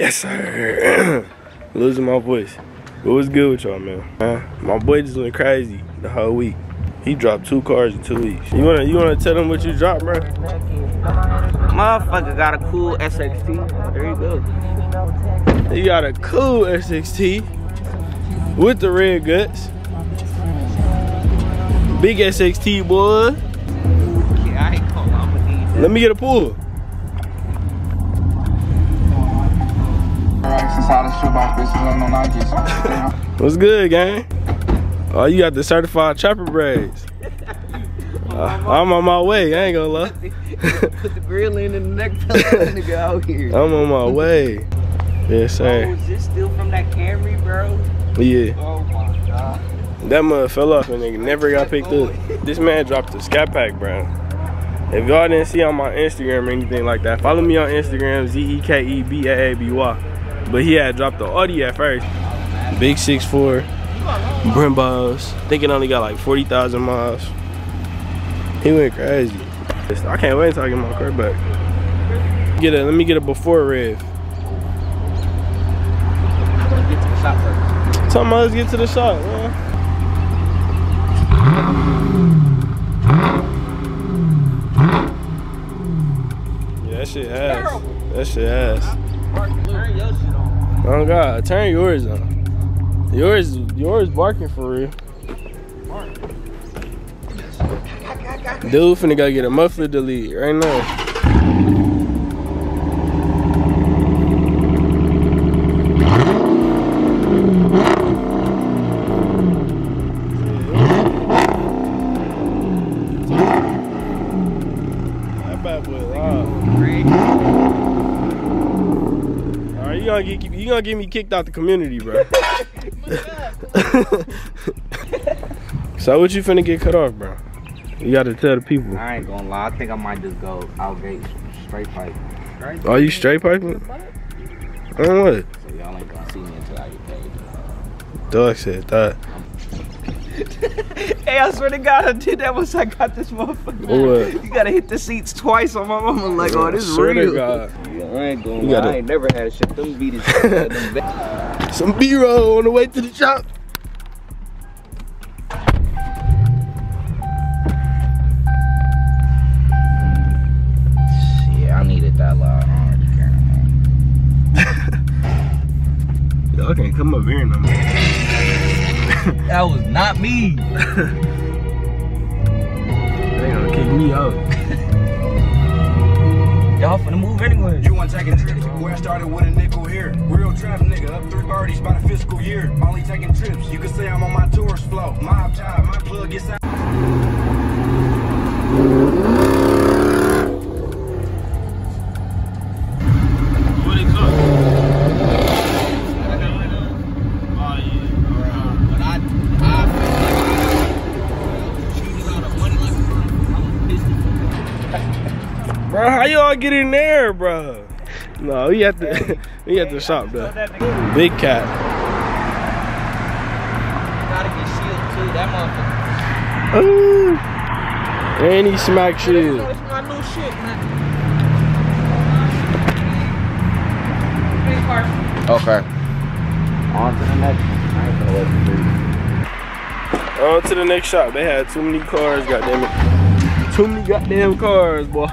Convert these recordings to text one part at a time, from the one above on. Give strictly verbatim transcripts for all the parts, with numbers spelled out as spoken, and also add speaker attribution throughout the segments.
Speaker 1: Yes, sir. Losing my voice. But what's good with y'all, man? Huh? My boy just went crazy the whole week. He dropped two cars in two weeks. You wanna, you wanna tell them what you dropped, bro?
Speaker 2: Motherfucker got a cool S X T. There you go.
Speaker 1: He got a cool S X T with the red guts. Big S X T, boy.
Speaker 2: Yeah, I ain't gonna lie, I'ma need that.
Speaker 1: Let me get a pull. What's good, gang? Oh, you got the certified chopper braids. Uh, I'm on my way, I ain't gonna lie.
Speaker 2: Put the grill in and the neck pellet nigga out here.
Speaker 1: I'm on my way. Yes, sir.
Speaker 2: Oh, is this still from that Camry, bro?
Speaker 1: Yeah.
Speaker 2: Oh my god.
Speaker 1: That mud fell off and nigga never got picked up. This man dropped a Scat pack, bro. If y'all didn't see on my Instagram or anything like that, follow me on Instagram, Z E K E B A A B Y. But he had dropped the Audi at first. Big six four, Brimbos. Think it only got like forty thousand miles. He went crazy. I can't wait until I get my car back. Get a, let me get a before rev.
Speaker 2: Get to the shop first.
Speaker 1: Tell me, let's get to the shop, man. Yeah, that shit ass. That shit ass.
Speaker 2: Turn your shit on.
Speaker 1: Oh God, turn yours on. Yours, yours barking for real. Dude finna go get a muffler delete right now. That bad boy loud. Alright, you gonna get you gonna get me kicked out the community, bro. So what you finna get cut off, bro? You gotta tell the people.
Speaker 2: I ain't gonna lie, I think I might just go out gate straight pipe. Straight
Speaker 1: Are you straight piping? On what?
Speaker 2: So y'all ain't gonna see me until I get paid.
Speaker 1: Dog said that.
Speaker 2: Hey, I swear to God, I did that once I got this motherfucker.
Speaker 1: What?
Speaker 2: You gotta hit the seats twice on my mama. Like, oh, this is
Speaker 1: Swear
Speaker 2: real.
Speaker 1: to God.
Speaker 2: Yeah, I ain't gonna
Speaker 1: You
Speaker 2: lie,
Speaker 1: gotta-
Speaker 2: I ain't never had shit. Them beat it.
Speaker 1: Some B-roll on the way to the shop.
Speaker 2: Yeah, I needed that loud. I don't really care no more.
Speaker 1: Y'all can't come up here no more.
Speaker 2: That was not me.
Speaker 1: They gonna kick me out.
Speaker 2: Y'all finna move anyway.
Speaker 3: You want taking trips? Where I started with a nickel here. Real trap nigga, up three birdies by the fiscal year. Only taking trips. You can say I'm on my tourist flow. Mob time, my plug gets out.
Speaker 1: What it cook? Bro, how y'all get in there, bro? No, we at the we at the shop though. Big cat.
Speaker 2: Gotta get shield too, that motherfucker.
Speaker 1: Ooh. And he smack shit.
Speaker 2: It's my new shit, man. Okay. On to the next one. I ain't gonna let you
Speaker 1: On to the next shop. They had too many cars, goddamn it. Too many goddamn cars, boy.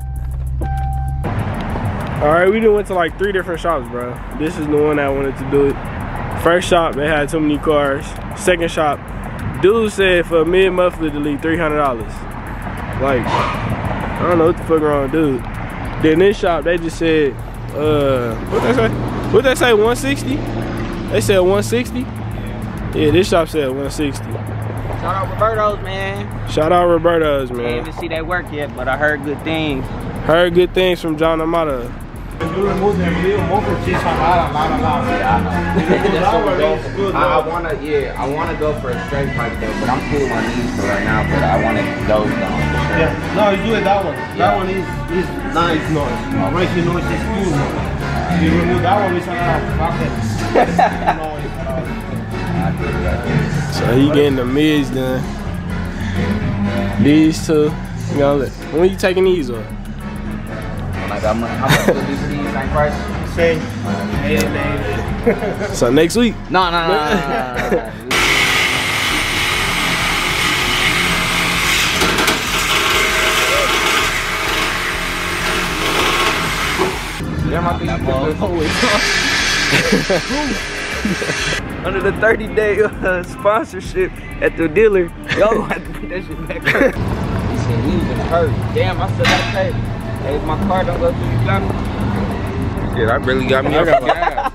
Speaker 1: Alright, we done went to like three different shops, bro. This is the one that wanted to do it. First shop, they had too many cars. Second shop, dude said for a mid muffler delete three hundred dollars. Like, I don't know what the fuck wrong with dude. Then this shop, they just said, uh, what they say? What they say, one sixty? They said one sixty? Yeah, this shop said one sixty.
Speaker 2: Shout out Roberto's, man.
Speaker 1: Shout out Roberto's,
Speaker 2: I
Speaker 1: man.
Speaker 2: didn't even see that work yet, but I heard good things.
Speaker 1: Heard good things from John Amata.
Speaker 4: You remove the real motor cheese on that,
Speaker 2: Yeah, I know. That's what we go for. I, I wanna, yeah, I wanna go for a straight pipe though, but I'm cool on these for right now. But I want it those down for sure.
Speaker 4: Yeah, no, you do it that one.
Speaker 2: Yeah.
Speaker 4: That one is is nice noise. Noisy noise is cool noise. You remove that one, it's not fuck it.
Speaker 1: So he getting the mids done. These two. You know, when you taking these off?
Speaker 2: when I got money. How much will it be for these? Same price?
Speaker 4: Same.
Speaker 1: So next week.
Speaker 2: No, no, no, no, no, no. Damn, I think under the thirty day uh, sponsorship at the dealer, y'all gonna have to put that shit back up. He said he was in a hurry. Damn, I still gotta pay. Hey, if my car don't go through, you got me. Shit, I really got me. I got gas.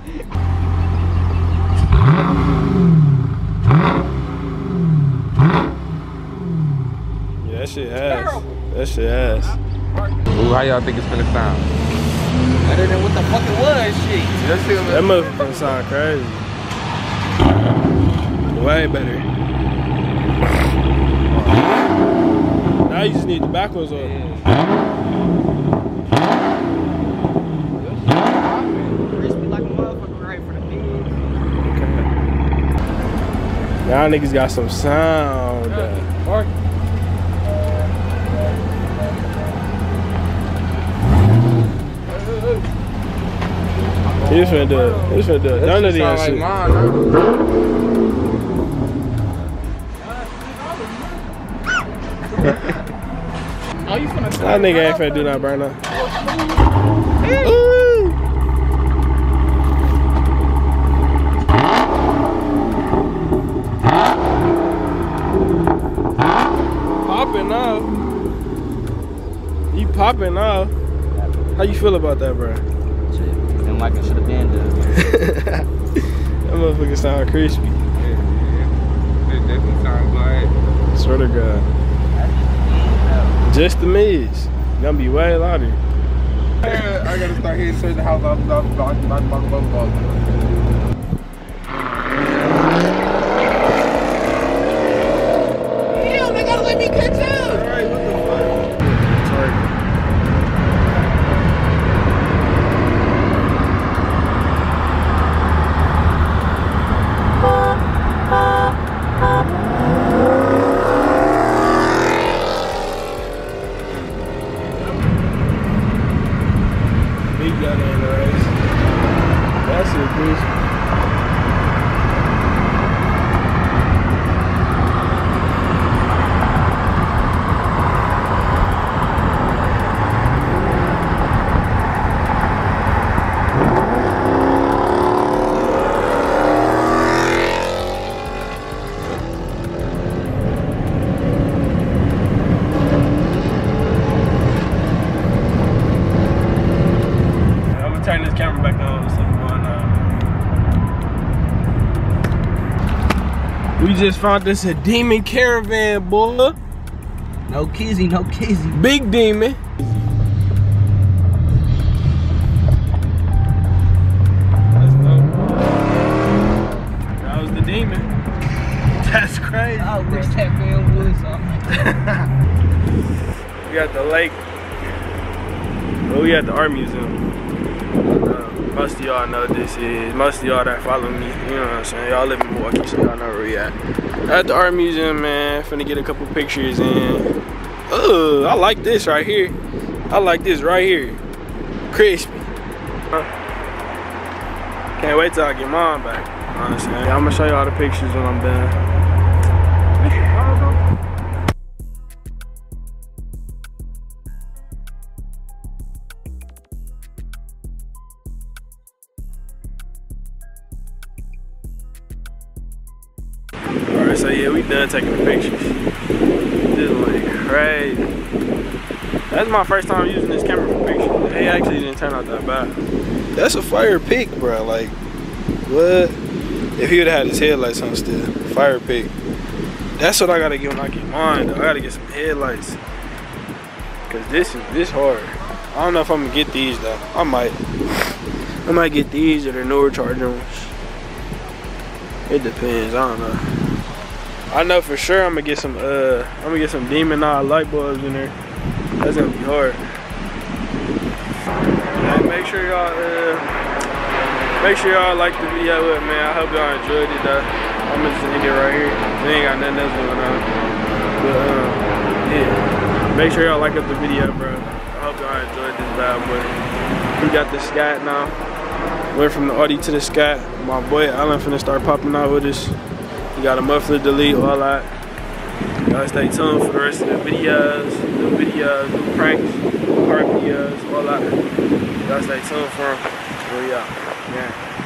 Speaker 1: Yeah, that shit ass. That shit ass.
Speaker 2: Ooh, how y'all think it's gonna sound? Better than what the fuck it was, shit. That shit was
Speaker 1: That motherfucker sound crazy. Way better. Now you just need the backwards on.
Speaker 2: Yeah. Crispy like a motherfucker, right for the beans.
Speaker 1: Y'all niggas got some sound.
Speaker 2: Mark.
Speaker 1: He just finna do it. He just finna do it. None of these
Speaker 2: Like
Speaker 1: shit.
Speaker 2: mine, huh?
Speaker 5: Oh, you finna
Speaker 1: That nigga ain't finna do nothing right now. Ooh. Popping off. You popping off. How you feel about that, bro?
Speaker 2: Feeling like it should have been done.
Speaker 1: That motherfucker sound crispy.
Speaker 2: Yeah, yeah. It definitely sounds like.
Speaker 1: Swear to God. Just the mids. Gonna be way louder.
Speaker 2: I gotta start hitting certain houses. I'm not blocking my phone calls.
Speaker 5: Damn, they gotta let me catch up.
Speaker 1: Alright, what the fuck? Target. Big gun in the race. That's it, bitch. Turn this camera back on. Something going on. We just found this a demon caravan, boy.
Speaker 2: No kizzy, no kizzy.
Speaker 1: Big demon. Let's go. That was the demon. That's crazy.
Speaker 2: I wish that man was on.
Speaker 1: We got the lake. Well, we at the art museum. Most of y'all know what this is. Most of y'all that follow me, you know what I'm saying? Y'all live in Milwaukee, so y'all know where we at. At the art museum, man. Finna get a couple pictures in. Oh, I like this right here. I like this right here. Crispy. Huh? Can't wait till I get mine back. Honestly, yeah, I'm gonna show y'all the pictures when I'm done. Alright, so yeah, we done taking the pictures. This went crazy. That's my first time using this camera for pictures. It actually didn't turn out that bad. That's a fire pic, bro. Like, what? If he would have had his headlights on still. Fire pic. That's what I gotta get when I get mine, though. I gotta get some headlights. Cause this is this hard. I don't know if I'm gonna get these though. I might. I might get these or the newer charger ones. It depends, I don't know. I know for sure I'm gonna get some uh I'm gonna get some demon eye light bulbs in there. That's gonna be hard. Yeah, make sure y'all uh make sure y'all like the video up, man. I hope y'all enjoyed it though. I'm gonna just end it right here. We ain't got nothing else going on. But um yeah. Make sure y'all like up the video, bro. I hope y'all enjoyed this bad boy. We got the Scat now. Went from the Audi to the Scat. My boy Alan finna start popping out with us. We got a muffler, delete, all that. Y'all stay tuned for the rest of the videos, new videos, new pranks, new car videos, all that. Y'all stay tuned for them. Oh yeah, yeah.